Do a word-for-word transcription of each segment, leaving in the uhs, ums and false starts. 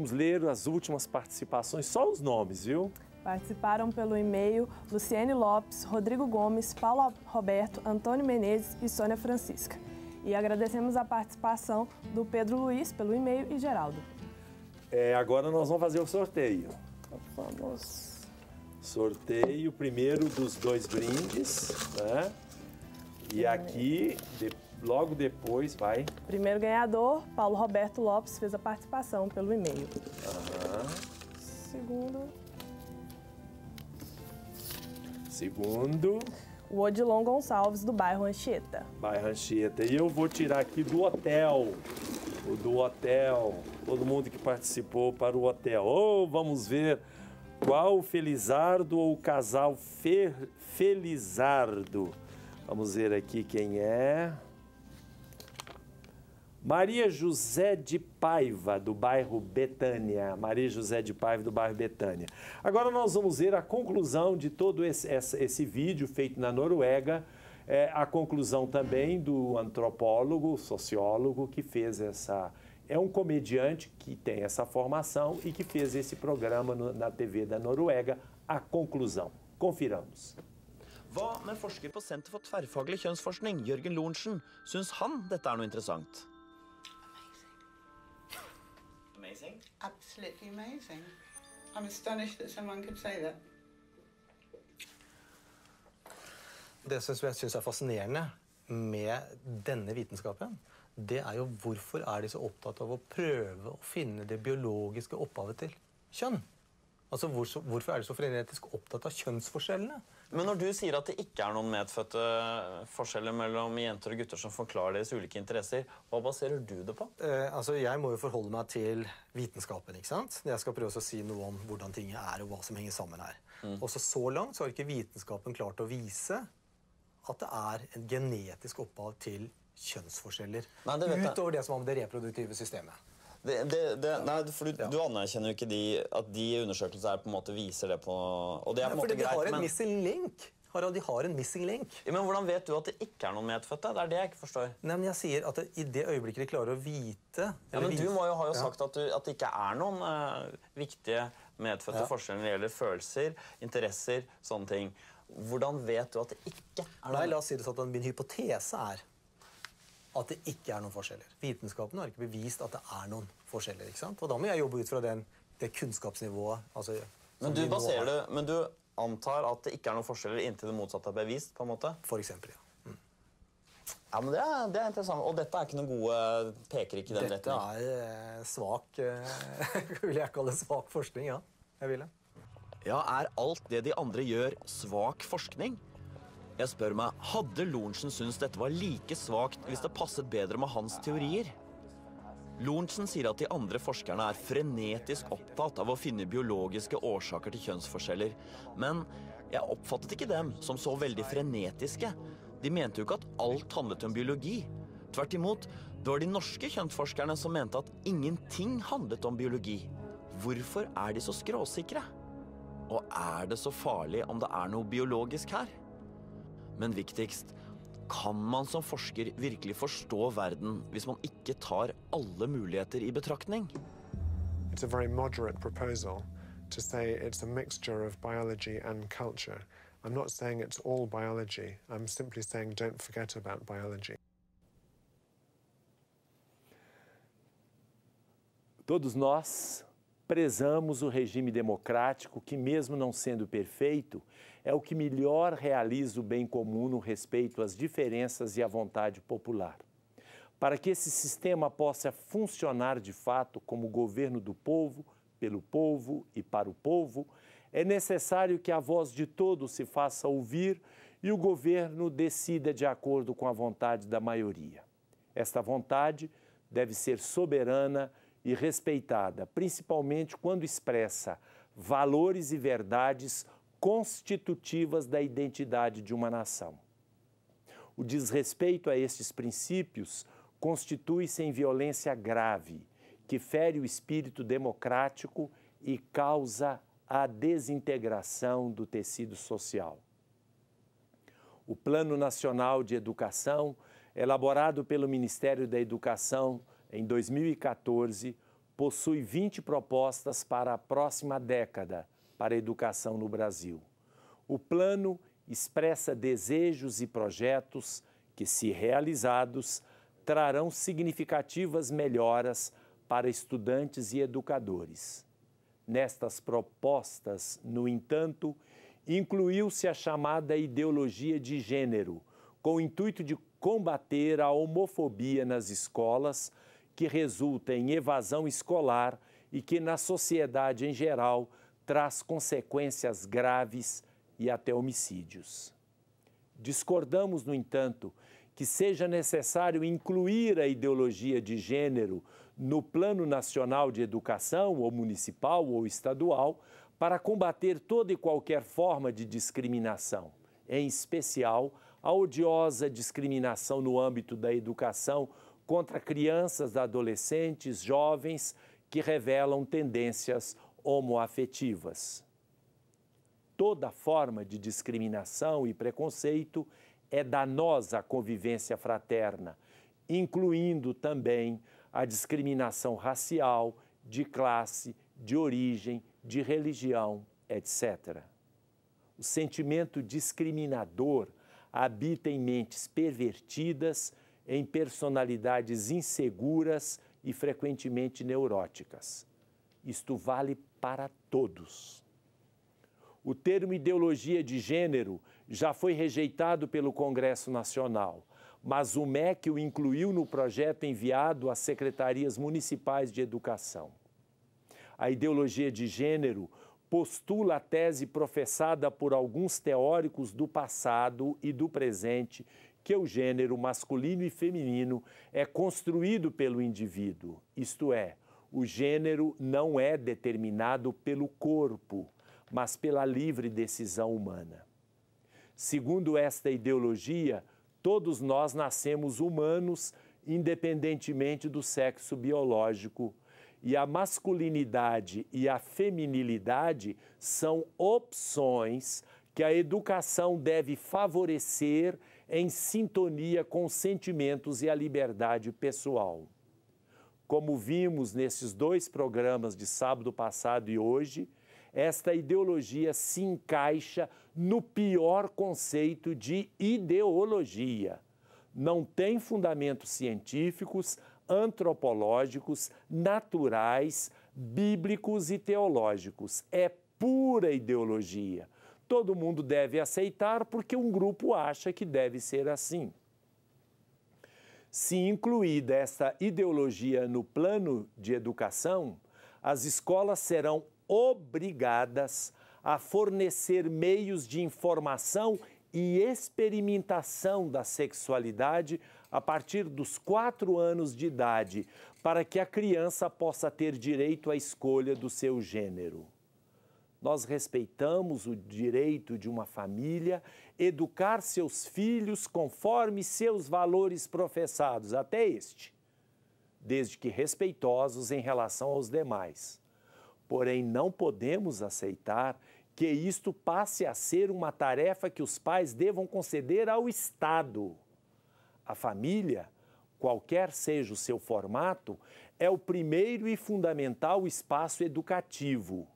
vamos ler as últimas participações, só os nomes, viu? Participaram pelo e-mail Luciene Lopes, Rodrigo Gomes, Paulo Roberto, Antônio Menezes e Sônia Francisca. E agradecemos a participação do Pedro Luiz pelo e-mail e Geraldo. É, agora nós vamos fazer o sorteio. Vamos. Sorteio primeiro dos dois brindes, né? E aqui, de, logo depois, vai... Primeiro ganhador, Paulo Roberto Lopes, fez a participação pelo e-mail. Aham. Segundo... Segundo... O Odilon Gonçalves, do bairro Anchieta. Bairro Anchieta. E eu vou tirar aqui do hotel. O do hotel. Todo mundo que participou para o hotel. Oh, vamos ver qual o Felizardo ou o casal Fer, Felizardo. Vamos ver aqui quem é. Maria José de Paiva, do bairro Betânia. Maria José de Paiva, do bairro Betânia. Agora nós vamos ver a conclusão de todo esse, esse, esse vídeo feito na Noruega. É, a conclusão também do antropólogo, sociólogo, que fez essa... É um comediante que tem essa formação e que fez esse programa no, na T V da Noruega. A conclusão. Confiramos. Hva med forsker på Senter for tverrfaglig kjønnsforskning, Jørgen Lorentzen, syns han dette er noe interessant? Amazing? Absolutely amazing. I'm astonished that someone could say that. Det som jeg synes er fascinerende med denne vitenskapen, det er jo hvorfor er de så opptatt av å prøve å finne det biologiske opphavet til kjønn. Altså hvor, hvorfor er de så frenetisk opptatt av kjønnsforskjellene? Men når du sier at det ikke er noen medfødte forskjeller mellom jenter og gutter som forklarer deres ulike interesser, hva baserer du det på? Eh, altså jeg må jo forholde meg til vitenskapen, ikke sant? Jeg skal prøve å si noe om hvordan ting er og hva som henger sammen her. Mm. Og så så langt så har ikke vitenskapen klart å vise at det er en genetisk opphav til kjønnsforskjeller. Nei, det utover det som har med det reproduktive systemet. Det, det, det, nei, for du, ja. du anerkjenner jo ikke de, at de undersøkelsene her på en måte viser det på... Og det er på en måte greit, men... Fordi de har en missing link. Harald, de har en missing link. Ja, men hvordan vet du at det ikke er noen medfødte? Det er det jeg ikke forstår. Nei, men jeg sier at det, i det øyeblikket de klarer å vite... Ja, men du må jo ha jo sagt at, du, at det ikke er noen uh, viktige medfødte ja. forskjeller når det gjelder følelser, interesser, sånne ting. Hvordan vet du at det ikke er noen... Nei, la oss si det sånn at min hypotese er at det ikke er noen forskjeller. Vitenskapen har ikke bevist at det er noen forskjeller, ikke sant? Og da må jeg jobbe ut fra den, det kunnskapsnivået. Altså, men, du baserer det, men du antar at det ikke er noen forskjeller inntil det motsatte er bevist, på en måte? For eksempel, ja. Mm. Ja, men det er, det er interessant. Og dette er ikke noen gode, peker ikke i den dette retning? Dette er eh, svak, eh, vil jeg kalle svak forskning, ja. Jeg vil det. Ja, er alt det de andre gjør svak forskning? Jeg spør meg, hadde Lorentzen syntes dette var like svakt hvis det passet bedre med hans teorier? Lorentzen sier at de andre forskerne er frenetisk opptatt av å finne biologiske årsaker til kjønnsforskjeller. Men jeg oppfattet ikke dem som så veldig frenetiske. De mente jo ikke at alt handlet om biologi. Tvert imot, det var de norske kjønnsforskerne som mente at ingenting handlet om biologi. Hvorfor er de så skråsikre? Og er det så farlig om det er noe biologisk her? Men viktigst, kan man som forsker virkelig forstå verden hvis man ikke tar alle muligheter i betraktning? It's a very moderate proposal to say it's a mixture of biology and culture. I'm not saying it's all biology. I'm simply saying don't forget about biology. Todos nós prezamos o regime democrático que, mesmo não sendo perfeito, é o que melhor realiza o bem comum no respeito às diferenças e à vontade popular. Para que esse sistema possa funcionar de fato como governo do povo, pelo povo e para o povo, é necessário que a voz de todos se faça ouvir e o governo decida de acordo com a vontade da maioria. Esta vontade deve ser soberana e respeitada, principalmente quando expressa valores e verdades constitutivas da identidade de uma nação. O desrespeito a estes princípios constitui-se em violência grave, que fere o espírito democrático e causa a desintegração do tecido social. O Plano Nacional de Educação, elaborado pelo Ministério da Educação em dois mil e quatorze, possui vinte propostas para a próxima década para a educação no Brasil. O plano expressa desejos e projetos que, se realizados, trarão significativas melhoras para estudantes e educadores. Nestas propostas, no entanto, incluiu-se a chamada ideologia de gênero, com o intuito de combater a homofobia nas escolas, que resulta em evasão escolar e que, na sociedade em geral, traz consequências graves e até homicídios. Discordamos, no entanto, que seja necessário incluir a ideologia de gênero no Plano Nacional de Educação, ou municipal ou estadual, para combater toda e qualquer forma de discriminação, em especial a odiosa discriminação no âmbito da educação contra crianças, adolescentes, jovens que revelam tendências homoafetivas. Toda forma de discriminação e preconceito é danosa à convivência fraterna, incluindo também a discriminação racial, de classe, de origem, de religião, etcétera. O sentimento discriminador habita em mentes pervertidas, em personalidades inseguras e frequentemente neuróticas. Isto vale para todos. O termo ideologia de gênero já foi rejeitado pelo Congresso Nacional, mas o M E C o incluiu no projeto enviado às secretarias municipais de educação. A ideologia de gênero postula a tese professada por alguns teóricos do passado e do presente, que o gênero masculino e feminino é construído pelo indivíduo, isto é, o gênero não é determinado pelo corpo, mas pela livre decisão humana. Segundo esta ideologia, todos nós nascemos humanos, independentemente do sexo biológico, e a masculinidade e a feminilidade são opções que a educação deve favorecer em sintonia com os sentimentos e a liberdade pessoal. Como vimos nesses dois programas de sábado passado e hoje, esta ideologia se encaixa no pior conceito de ideologia. Não tem fundamentos científicos, antropológicos, naturais, bíblicos e teológicos. É pura ideologia. Todo mundo deve aceitar porque um grupo acha que deve ser assim. Se incluída esta ideologia no plano de educação, as escolas serão obrigadas a fornecer meios de informação e experimentação da sexualidade a partir dos quatro anos de idade, para que a criança possa ter direito à escolha do seu gênero. Nós respeitamos o direito de uma família educar seus filhos conforme seus valores professados, até este, desde que respeitosos em relação aos demais. Porém, não podemos aceitar que isto passe a ser uma tarefa que os pais devam conceder ao Estado. A família, qualquer seja o seu formato, é o primeiro e fundamental espaço educativo.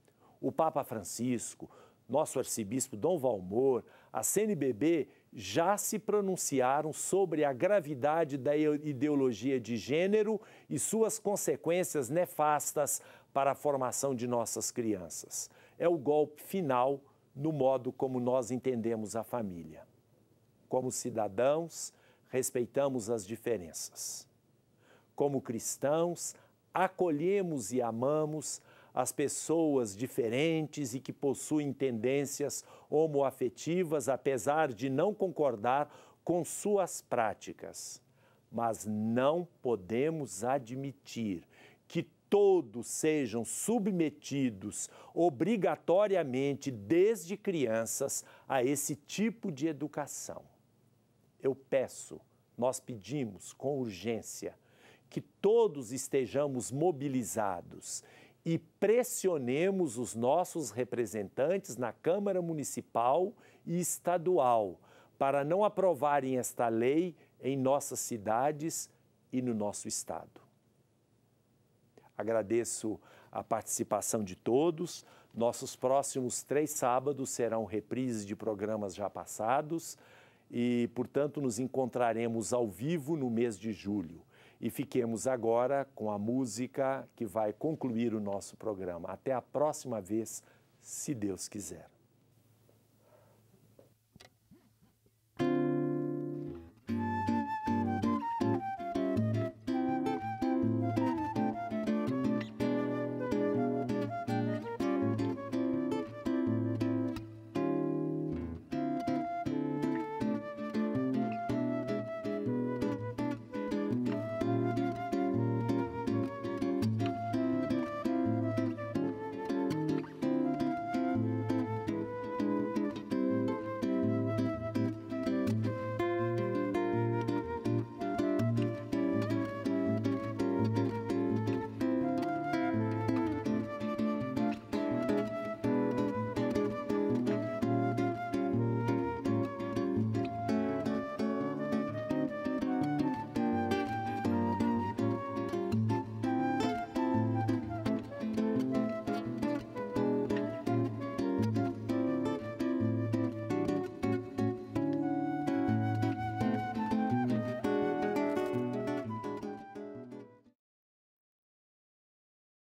O Papa Francisco, nosso arcebispo Dom Valmor, a C N B B já se pronunciaram sobre a gravidade da ideologia de gênero e suas consequências nefastas para a formação de nossas crianças. É o golpe final no modo como nós entendemos a família. Como cidadãos, respeitamos as diferenças. Como cristãos, acolhemos e amamos as pessoas diferentes e que possuem tendências homoafetivas, apesar de não concordar com suas práticas. Mas não podemos admitir que todos sejam submetidos obrigatoriamente, desde crianças, a esse tipo de educação. Eu peço, nós pedimos com urgência, que todos estejamos mobilizados e pressionemos os nossos representantes na Câmara Municipal e Estadual para não aprovarem esta lei em nossas cidades e no nosso Estado. Agradeço a participação de todos. Nossos próximos três sábados serão reprises de programas já passados e, portanto, nos encontraremos ao vivo no mês de julho. E fiquemos agora com a música que vai concluir o nosso programa. Até a próxima vez, se Deus quiser.